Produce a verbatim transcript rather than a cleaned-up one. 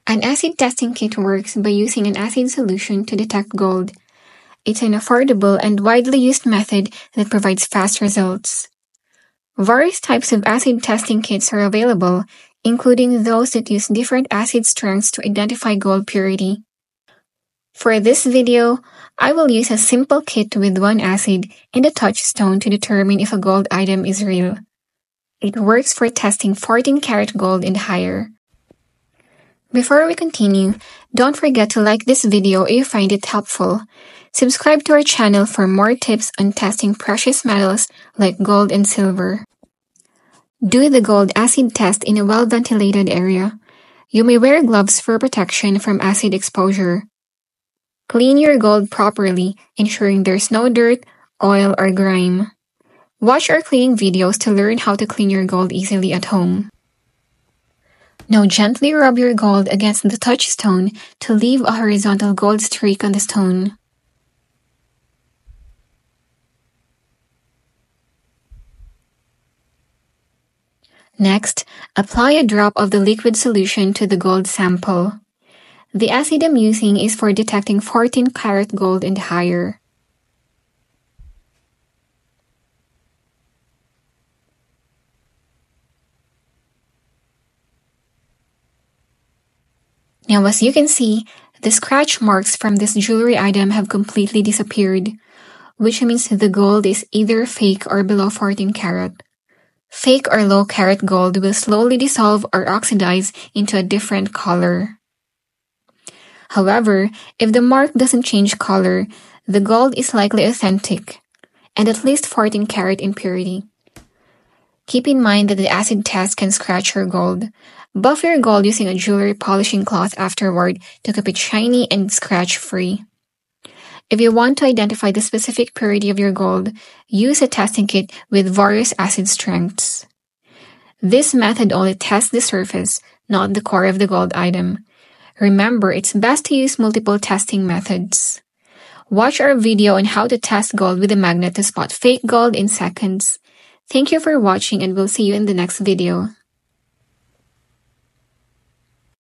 An acid testing kit works by using an acid solution to detect gold. It's an affordable and widely used method that provides fast results. Various types of acid testing kits are available, including those that use different acid strengths to identify gold purity. For this video, I will use a simple kit with one acid and a touchstone to determine if a gold item is real. It works for testing fourteen karat gold and higher. Before we continue, don't forget to like this video if you find it helpful. Subscribe to our channel for more tips on testing precious metals like gold and silver. Do the gold acid test in a well-ventilated area. You may wear gloves for protection from acid exposure. Clean your gold properly, ensuring there's no dirt, oil, or grime. Watch our cleaning videos to learn how to clean your gold easily at home. Now gently rub your gold against the touchstone to leave a horizontal gold streak on the stone. Next, apply a drop of the liquid solution to the gold sample. The acid I'm using is for detecting fourteen karat gold and higher. Now, as you can see, the scratch marks from this jewelry item have completely disappeared, which means the gold is either fake or below fourteen karat. Fake or low karat gold will slowly dissolve or oxidize into a different color. However, if the mark doesn't change color, the gold is likely authentic and at least fourteen karat in purity. Keep in mind that the acid test can scratch your gold. Buff your gold using a jewelry polishing cloth afterward to keep it shiny and scratch-free. If you want to identify the specific purity of your gold, use a testing kit with various acid strengths. This method only tests the surface, not the core of the gold item. Remember, it's best to use multiple testing methods. Watch our video on how to test gold with a magnet to spot fake gold in seconds. Thank you for watching, and we'll see you in the next video.